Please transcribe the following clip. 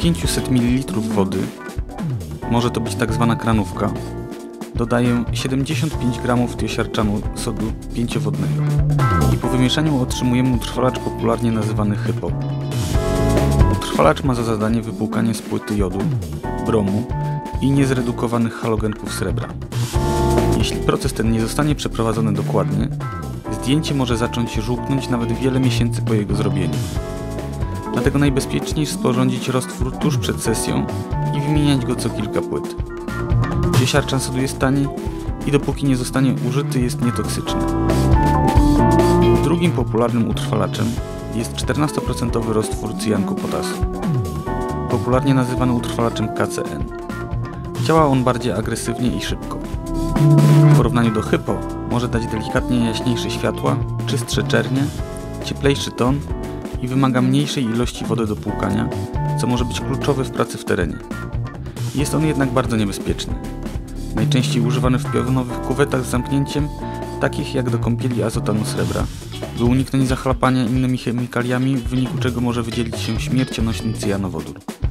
500 ml wody, może to być tak zwana kranówka, dodaję 75 g tiosiarczanu sodu pięciowodnego i po wymieszaniu otrzymujemy utrwalacz popularnie nazywany HYPO. Utrwalacz ma za zadanie wypłukanie z płyty jodu, bromu i niezredukowanych halogenków srebra. Jeśli proces ten nie zostanie przeprowadzony dokładnie, zdjęcie może zacząć żółknąć nawet wiele miesięcy po jego zrobieniu. Dlatego najbezpieczniej sporządzić roztwór tuż przed sesją i wymieniać go co kilka płyt. Tiosiarczan sodu jest tani i dopóki nie zostanie użyty, jest nietoksyczny. Drugim popularnym utrwalaczem jest 14% roztwór cyjanku potasu, popularnie nazywany utrwalaczem KCN. Działa on bardziej agresywnie i szybko. W porównaniu do HYPO może dać delikatnie jaśniejsze światła, czystsze czernie, cieplejszy ton i wymaga mniejszej ilości wody do płukania, co może być kluczowe w pracy w terenie. Jest on jednak bardzo niebezpieczny. Najczęściej używany w pionowych kuwetach z zamknięciem, takich jak do kąpieli azotanu srebra, by uniknąć zachlapania innymi chemikaliami, w wyniku czego może wydzielić się śmiercionośny cyjanowodór.